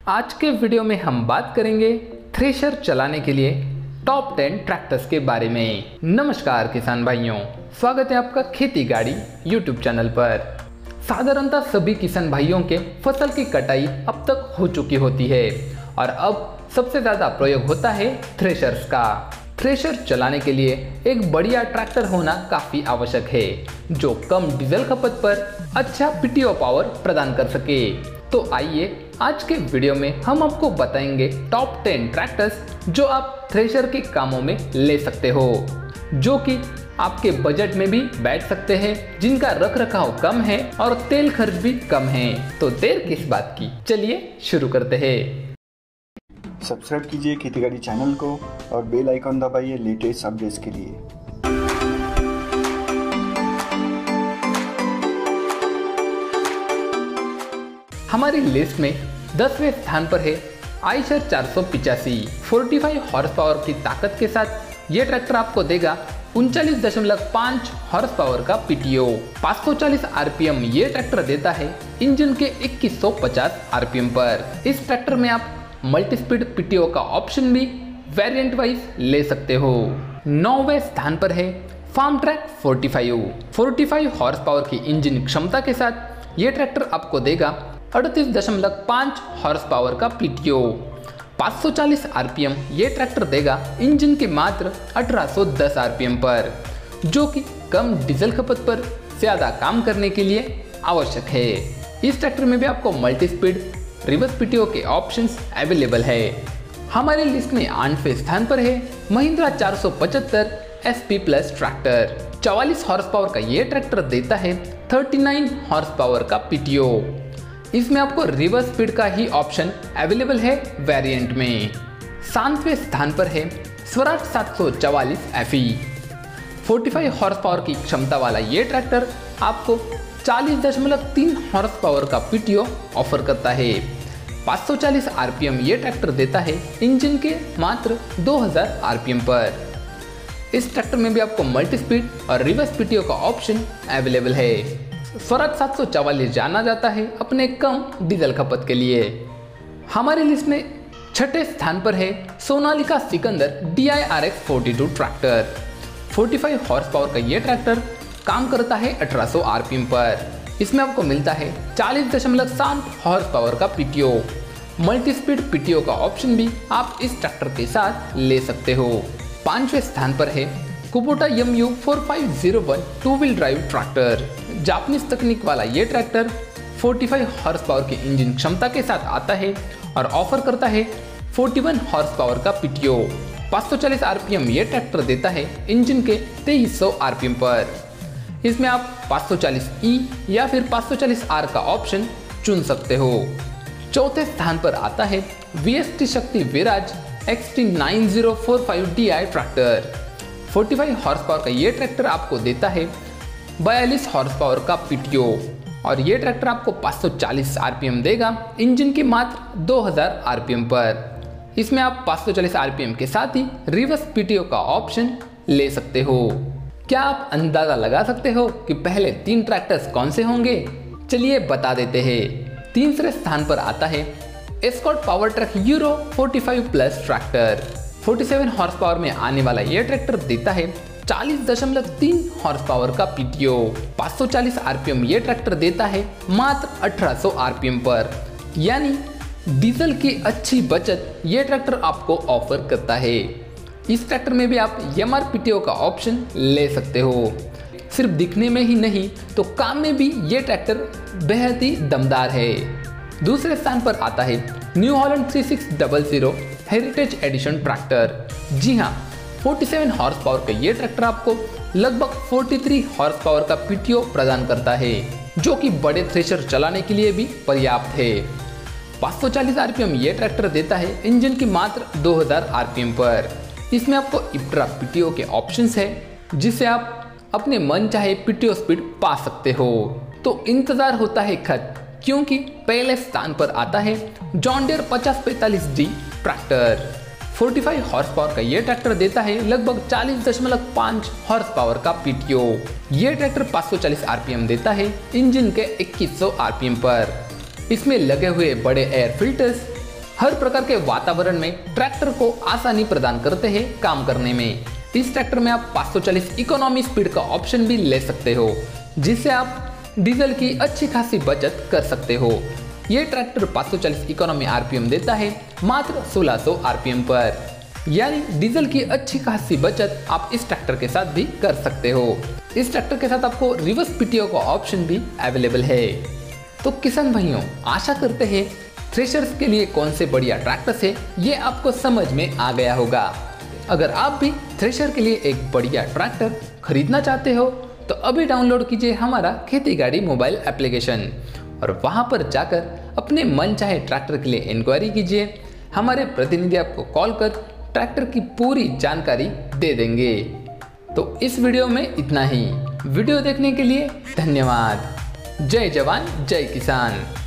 आज के वीडियो में हम बात करेंगे थ्रेशर चलाने के लिए टॉप 10 ट्रैक्टर्स के बारे में। नमस्कार किसान भाइयों, स्वागत है आपका खेती गाड़ी यूट्यूब चैनल पर। साधारणतः सभी किसान भाइयों के फसल की कटाई अब तक हो चुकी होती है और अब सबसे ज़्यादा प्रयोग होता है थ्रेशर्स का। थ्रेशर चलाने के लिए एक बढ़िया ट्रैक्टर होना काफ़ी आवश्यक है जो कम डीजल खपत पर अच्छा पीटीओ पावर प्रदान कर सके। तो आइए आज के वीडियो में हम आपको बताएंगे टॉप 10 ट्रैक्टर्स जो आप थ्रेशर के कामों में ले सकते हो, जो कि आपके बजट में भी बैठ सकते हैं, जिनका रखरखाव कम है और तेल खर्च भी कम है। तो देर किस बात की, चलिए शुरू करते हैं। सब्सक्राइब कीजिए खेती गाड़ी चैनल को और बेल आइकॉन दबाइए लेटेस्ट अपडेट्स के लिए। हमारी लिस्ट में 10वें स्थान पर है आयशर 485। 45 हॉर्स पावर की ताकत के साथ ये ट्रैक्टर आपको देगा 39.5 हॉर्स पावर का पीटीओ। 540 आरपीएम ये ट्रैक्टर देता है इंजन के 2150 आरपीएम पर। इस ट्रैक्टर में आप मल्टी स्पीड पीटीओ का ऑप्शन भी वेरिएंट वाइज ले सकते हो। 9वें स्थान पर है फार्म ट्रैक 45 हॉर्स पावर की इंजन क्षमता के साथ ये ट्रैक्टर आपको देगा 38.5 हॉर्स पावर का पीटीओ। 540 आरपीएम ये ट्रैक्टर देगा इंजन के मात्र 1810 आरपीएम पर, जो कि कम डीजल खपत पर ज़्यादा काम करने के लिए आवश्यक है। इस ट्रैक्टर में भी आपको मल्टी स्पीड रिवर्स पीटीओ के ऑप्शंस अवेलेबल है। हमारी लिस्ट में 8वें स्थान पर है Mahindra 475 SP plus tractor. 44 horse power का ये ट्रैक्टर देता है 39 हॉर्स पावर का पीटीओ। इसमें आपको रिवर्स स्पीड का ही ऑप्शन अवेलेबल है वेरिएंट में। 7वें स्थान पर है स्वराज 744 FE। 45 हॉर्स पावर की क्षमता वाला ये ट्रैक्टर आपको 40.3 हॉर्स पावर का पीटीओ ऑफर करता है। 540 आरपीएम ये ट्रैक्टर देता है इंजन के मात्र 2000 आरपीएम पर। इस ट्रैक्टर में भी आपको मल्टी स्पीड और रिवर्स पीटीओ का ऑप्शन अवेलेबल है। स्वराज 744 जाना जाता है अपने कम डीजल खपत के लिए। हमारी लिस्ट में 6ठे स्थान पर है Sonalika Sikandar DI-RX 42 tractor. 45 horse power का ये ट्रैक्टर काम करता है 1800 आरपीएम पर। इसमें आपको मिलता है 40.7 हॉर्स पावर का पीटीओ। मल्टी स्पीड पीटीओ का ऑप्शन भी आप इस ट्रैक्टर के साथ ले सकते हो। 5वें स्थान पर है Kubota MU 4501 two wheel drive tractor. Japanese तकनीक वाला ये ट्रैक्टर 45 हॉर्स पावर की इंजन क्षमता के साथ आता है और ऑफर करता है 41 हॉर्स पावर का पीटीओ। 540 आरपीएम ये ट्रैक्टर देता है इंजन के 2300 आरपीएम पर। इसमें आप 540E या फिर 540R का ऑप्शन चुन सकते हो। 4थे स्थान पर आता है VST Shakti Viraj XT 9045 DI tractor. 45 horse power का ये ट्रैक्टर आपको देता है 42 हॉर्स पावर का पीटीओ और ये ट्रैक्टर आपको 540 आरपीएम देगा इंजन के मात्र 2000 आरपीएम पर। इसमें आप 540 आरपीएम के साथ ही रिवर्स पीटीओ का ऑप्शन ले सकते हो। क्या आप अंदाजा लगा सकते हो कि पहले 3 ट्रैक्टर्स कौन से होंगे? चलिए बता देते हैं। 3रे स्थान पर आता है Escort Powertrac Euro 45 plus tractor. 47 horse power में आने वाला यह ट्रैक्टर देता है 40.3 हॉर्स पावर का पीटीओ। 540 आरपीएम ये ट्रैक्टर देता है मात्र 1800 आरपीएम पर, यानी डीजल की अच्छी बचत ये ट्रैक्टर आपको ऑफर करता है। इस ट्रैक्टर में भी आप MR पीटीओ का ऑप्शन ले सकते हो। सिर्फ दिखने में ही नहीं तो काम में भी ये ट्रैक्टर बेहद ही दमदार है। दूसरे स्थान पर आता है New Holland 3600 heritage edition tractor. जी हाँ, 47 हॉर्स पावर का ये ट्रैक्टर आपको लगभग 43 हॉर्स पावर का पीटीओ प्रदान करता है, जो कि बड़े थ्रेशर चलाने के लिए भी पर्याप्त है। 540 आरपीएम ये ट्रैक्टर देता है इंजन की मात्र 2000 आरपीएम पर। इसमें आपको इप्ट्रा पीटीओ के ऑप्शंस है, जिससे आप अपने मन चाहे पीटीओ स्पीड पा सकते हो। तो इंतजार होता है खत्म, क्योंकि पहले स्थान पर आता है John Deere 5045D tractor. 45 horse power का ये ट्रैक्टर देता है लगभग 40.5 हॉर्स पावर का पीटीओ। ये ट्रैक्टर 540 आरपीएम देता है इंजन के 2100 आरपीएम पर। इसमें लगे हुए बड़े एयर फिल्टर्स हर प्रकार के वातावरण में ट्रैक्टर को आसानी प्रदान करते हैं काम करने में। इस ट्रैक्टर में आप 540 इकोनॉमी स्पीड का ऑप्शन भी ले सकते हो, जिससे आप डीजल की अच्छी खासी बचत कर सकते हो। ये ट्रैक्टर 540 इकोनॉमी आरपीएम देता है मात्र 1600 आरपीएम पर, यानी डीजल की अच्छी खासी बचत आप इस ट्रैक्टर के साथ भी कर सकते हो। इस ट्रैक्टर के साथ आपको रिवर्स पीटीओ का ऑप्शन भी अवेलेबल है। तो किसान भाइयों, आशा करते हैं थ्रेशर्स के लिए कौन से बढ़िया ट्रैक्टर्स है ये आपको समझ में आ गया होगा। अगर आप भी थ्रेशर के लिए एक बढ़िया ट्रैक्टर खरीदना चाहते हो तो अभी डाउनलोड कीजिए हमारा खेती गाड़ी मोबाइल एप्लीकेशन और वहां पर जाकर अपने मन चाहे ट्रैक्टर के लिए इंक्वायरी कीजिए। हमारे प्रतिनिधि आपको कॉल कर ट्रैक्टर की पूरी जानकारी दे देंगे। तो इस वीडियो में इतना ही। वीडियो देखने के लिए धन्यवाद। जय जवान जय किसान।